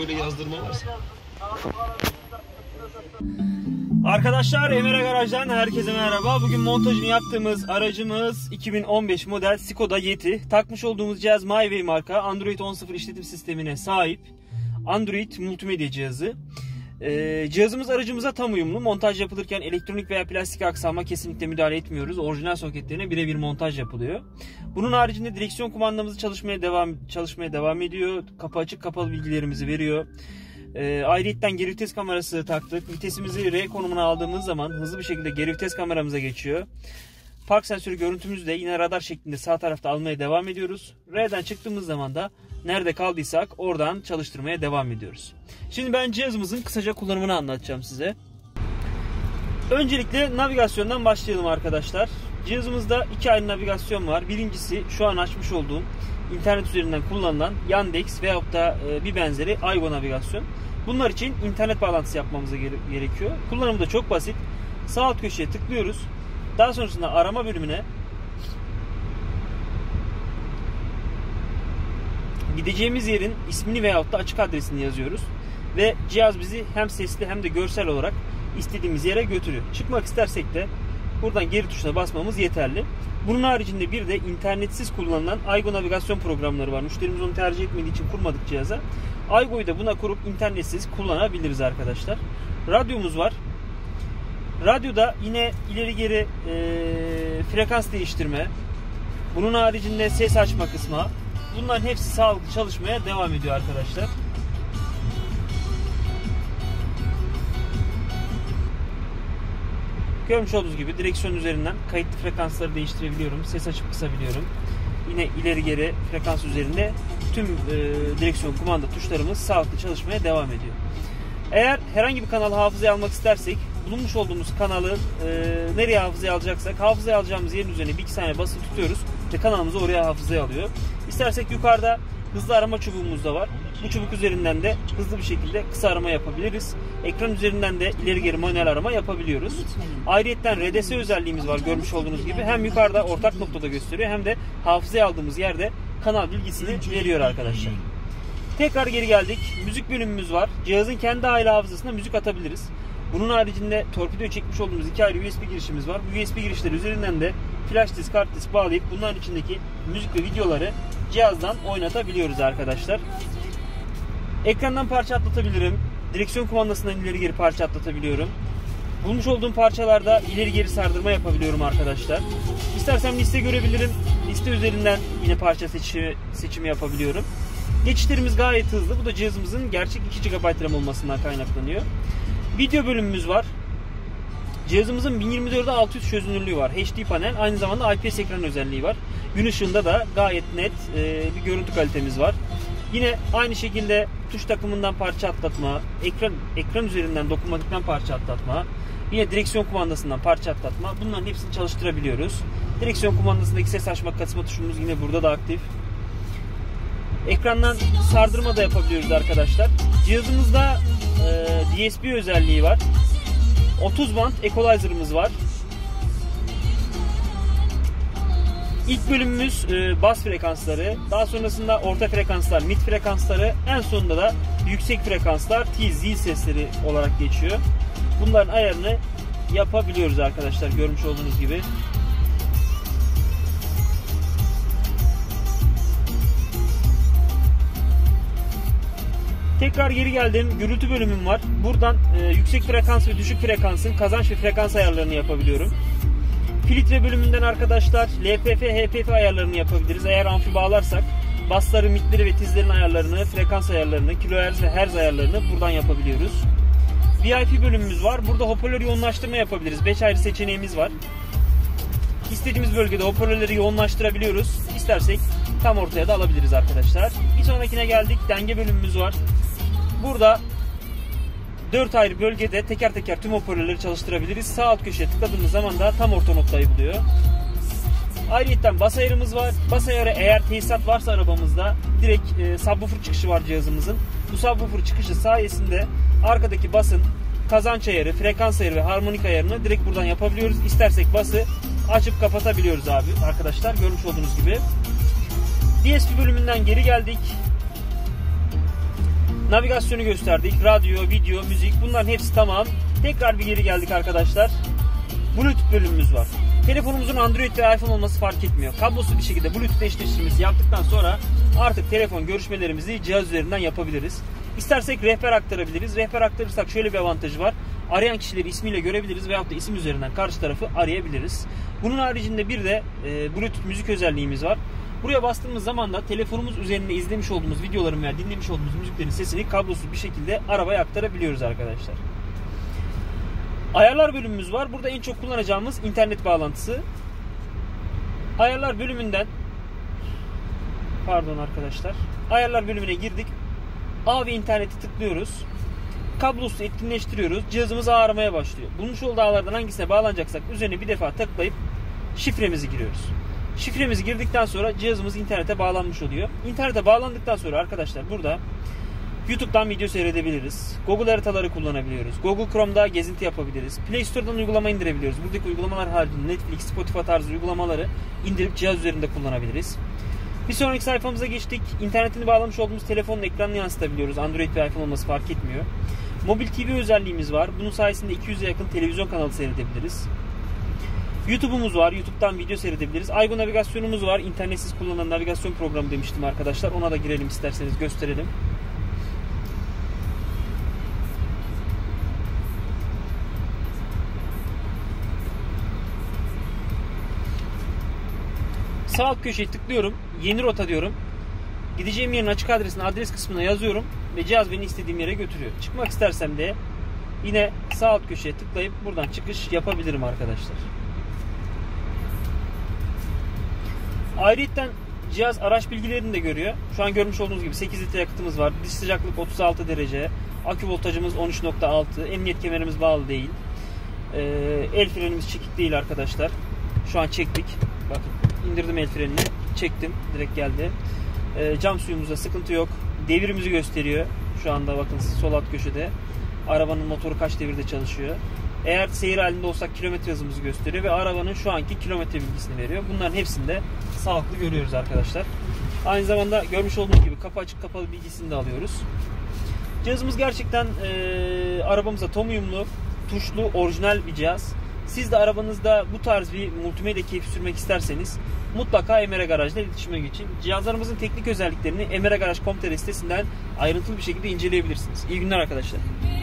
böyle yazdırma varsa. Arkadaşlar, Emre Garaj'dan herkese merhaba. Bugün montajını yaptığımız aracımız 2015 model Skoda Yeti. Takmış olduğumuz cihaz MyWay marka, Android 10.0 işletim sistemine sahip Android multimedya cihazı. Cihazımız aracımıza tam uyumlu. Montaj yapılırken elektronik veya plastik aksama kesinlikle müdahale etmiyoruz. Orijinal soketlerine birebir montaj yapılıyor. Bunun haricinde direksiyon kumandamızı çalışmaya devam ediyor. Kapı açık kapalı bilgilerimizi veriyor. Ayrıyetten geri vites kamerası taktık. Vitesimizi R konumuna aldığımız zaman hızlı bir şekilde geri vites kameramıza geçiyor. Park sensörü görüntümüzü de yine radar şeklinde sağ tarafta almaya devam ediyoruz. R'den çıktığımız zaman da nerede kaldıysak oradan çalıştırmaya devam ediyoruz. Şimdi ben cihazımızın kısaca kullanımını anlatacağım size. Öncelikle navigasyondan başlayalım arkadaşlar. Cihazımızda iki ayrı navigasyon var. Birincisi şu an açmış olduğum internet üzerinden kullanılan Yandex veyahut da bir benzeri Aygo navigasyon. Bunlar için internet bağlantısı yapmamız gerekiyor. Kullanımı da çok basit. Sağ alt köşeye tıklıyoruz. Daha sonrasında arama bölümüne gideceğimiz yerin ismini veyahut da açık adresini yazıyoruz. Ve cihaz bizi hem sesli hem de görsel olarak istediğimiz yere götürüyor. Çıkmak istersek de buradan geri tuşuna basmamız yeterli. Bunun haricinde bir de internetsiz kullanılan Aygo navigasyon programları var. Müşterimiz onu tercih etmediği için kurmadık cihaza. Aygo'yu da buna kurup internetsiz kullanabiliriz arkadaşlar. Radyomuz var. Radyoda yine ileri geri frekans değiştirme, bunun haricinde ses açma kısmı, bunların hepsi sağlıklı çalışmaya devam ediyor arkadaşlar. Görmüş olduğunuz gibi direksiyon üzerinden kayıtlı frekansları değiştirebiliyorum. Ses açıp kısabiliyorum. Yine ileri geri frekans üzerinde tüm direksiyon kumanda tuşlarımız sağlıklı çalışmaya devam ediyor. Eğer herhangi bir kanal hafızaya almak istersek, bulunmuş olduğumuz kanalı nereye hafızaya alacaksak, hafızaya alacağımız yerin üzerine bir iki saniye basılı tutuyoruz ve kanalımızı oraya hafızaya alıyor. İstersek yukarıda hızlı arama çubuğumuz da var. Bu çubuk üzerinden de hızlı bir şekilde kısa arama yapabiliriz. Ekran üzerinden de ileri geri manuel arama yapabiliyoruz. Ayrıyetten RDS özelliğimiz var görmüş olduğunuz gibi. Hem yukarıda ortak noktada gösteriyor hem de hafızaya aldığımız yerde kanal bilgisini veriyor arkadaşlar. Tekrar geri geldik. Müzik bölümümüz var. Cihazın kendi aile hafızasına müzik atabiliriz. Bunun haricinde torpidoya çekmiş olduğumuz iki ayrı USB girişimiz var. Bu USB girişleri üzerinden de flash disk, kart disk bağlayıp bunların içindeki müzik ve videoları cihazdan oynatabiliyoruz arkadaşlar. Ekrandan parça atlatabilirim. Direksiyon kumandasından ileri geri parça atlatabiliyorum. Bulmuş olduğum parçalarda ileri geri sardırma yapabiliyorum arkadaşlar. İstersem liste görebilirim. Liste üzerinden yine parça seçimi yapabiliyorum. Geçişlerimiz gayet hızlı. Bu da cihazımızın gerçek 2 GB RAM olmasından kaynaklanıyor. Video bölümümüz var. Cihazımızın 1024'e 600 çözünürlüğü var. HD panel, aynı zamanda IPS ekran özelliği var. Gün ışığında da gayet net bir görüntü kalitemiz var. Yine aynı şekilde tuş takımından parça atlatma, ekran üzerinden dokunmatikten parça atlatma, yine direksiyon kumandasından parça atlatma, bunların hepsini çalıştırabiliyoruz. Direksiyon kumandasındaki ses açma kısma tuşumuz yine burada da aktif. Ekrandan sardırma da yapabiliyoruz arkadaşlar. Cihazımızda DSP özelliği var. 30 band equalizer'ımız var. İlk bölümümüz bas frekansları, daha sonrasında orta frekanslar, mid frekansları, en sonunda da yüksek frekanslar T, Z sesleri olarak geçiyor. Bunların ayarını yapabiliyoruz arkadaşlar görmüş olduğunuz gibi. Tekrar geri geldim. Gürültü bölümüm var. Buradan yüksek frekans ve düşük frekansın kazanç ve frekans ayarlarını yapabiliyorum. Filtre bölümünden arkadaşlar LPF, HPF ayarlarını yapabiliriz. Eğer amfi bağlarsak basları, midleri ve tizlerin ayarlarını, frekans ayarlarını, kilohertz ve hertz ayarlarını buradan yapabiliyoruz. VIP bölümümüz var. Burada hoparlör yoğunlaştırma yapabiliriz. 5 ayrı seçeneğimiz var. İstediğimiz bölgede hoparlörleri yoğunlaştırabiliyoruz. İstersek tam ortaya da alabiliriz arkadaşlar. Bir sonrakine geldik. Denge bölümümüz var. Burada 4 ayrı bölgede teker teker tüm hoparlörleri çalıştırabiliriz. Sağ alt köşeye tıkladığımız zaman da tam orta noktayı buluyor. Ayrıca bas ayarımız var. Bas ayarı eğer tesisat varsa arabamızda direkt subwoofer çıkışı var cihazımızın. Bu subwoofer çıkışı sayesinde arkadaki basın kazanç ayarı, frekans ayarı ve harmonik ayarını direkt buradan yapabiliyoruz. İstersek bası açıp kapatabiliyoruz arkadaşlar görmüş olduğunuz gibi. DSP bölümünden geri geldik. Navigasyonu gösterdik. Radyo, video, müzik, bunların hepsi tamam. Tekrar bir geri geldik arkadaşlar. Bluetooth bölümümüz var. Telefonumuzun Android ve iPhone olması fark etmiyor. Kablosuz bir şekilde Bluetooth eşleştirmesi yaptıktan sonra artık telefon görüşmelerimizi cihaz üzerinden yapabiliriz. İstersek rehber aktarabiliriz. Rehber aktarırsak şöyle bir avantajı var. Arayan kişileri ismiyle görebiliriz veyahut da isim üzerinden karşı tarafı arayabiliriz. Bunun haricinde bir de Bluetooth müzik özelliğimiz var. Buraya bastığımız zaman da telefonumuz üzerinde izlemiş olduğumuz videoların veya dinlemiş olduğumuz müziklerin sesini kablosuz bir şekilde arabaya aktarabiliyoruz arkadaşlar. Ayarlar bölümümüz var. Burada en çok kullanacağımız internet bağlantısı. Ayarlar bölümünden Ayarlar bölümüne girdik. Ağ ve interneti tıklıyoruz. Kablosuz etkinleştiriyoruz. Cihazımız aramaya başlıyor. Bulmuş olduğu ağlardan hangisine bağlanacaksak üzerine bir defa tıklayıp şifremizi giriyoruz. Şifremizi girdikten sonra cihazımız internete bağlanmış oluyor. İnternete bağlandıktan sonra arkadaşlar burada YouTube'dan video seyredebiliriz. Google haritaları kullanabiliyoruz. Google Chrome'da gezinti yapabiliriz. Play Store'dan uygulama indirebiliyoruz. Buradaki uygulamalar haricinde Netflix, Spotify tarzı uygulamaları indirip cihaz üzerinde kullanabiliriz. Bir sonraki sayfamıza geçtik. İnternetini bağlamış olduğumuz telefonun ekranını yansıtabiliyoruz. Android ve iPhone olması fark etmiyor. Mobil TV özelliğimiz var. Bunun sayesinde 200'e yakın televizyon kanalı seyredebiliriz. YouTube'umuz var. YouTube'dan video seyredebiliriz. Aygo navigasyonumuz var. İnternetsiz kullanılan navigasyon programı demiştim arkadaşlar. Ona da girelim isterseniz gösterelim. Sağ alt köşeye tıklıyorum. Yeni rota diyorum. Gideceğim yerin açık adresini adres kısmına yazıyorum ve cihaz beni istediğim yere götürüyor. Çıkmak istersem de yine sağ alt köşeye tıklayıp buradan çıkış yapabilirim arkadaşlar. Ayrıyeten cihaz araç bilgilerini de görüyor. Şu an görmüş olduğunuz gibi 8 litre yakıtımız var. Dış sıcaklık 36 derece. Akü voltajımız 13.6. Emniyet kemerimiz bağlı değil. El frenimiz çekik değil arkadaşlar. Şu an çektik. Bakın indirdim el frenini. Çektim. Direkt geldi. Cam suyumuzda sıkıntı yok. Devirimizi gösteriyor. Şu anda bakın sol alt köşede. Arabanın motoru kaç devirde çalışıyor. Eğer seyir halinde olsak kilometre hızımızı gösteriyor ve arabanın şu anki kilometre bilgisini veriyor. Bunların hepsini de sağlıklı görüyoruz arkadaşlar. Aynı zamanda görmüş olduğunuz gibi kapı açık kapalı bilgisini de alıyoruz. Cihazımız gerçekten arabamıza tam uyumlu, tuşlu, orijinal bir cihaz. Siz de arabanızda bu tarz bir multimedya keyfi sürmek isterseniz mutlaka Emre Garaj'la iletişime geçin. Cihazlarımızın teknik özelliklerini emregaraj.com.tr sitesinden ayrıntılı bir şekilde inceleyebilirsiniz. İyi günler arkadaşlar.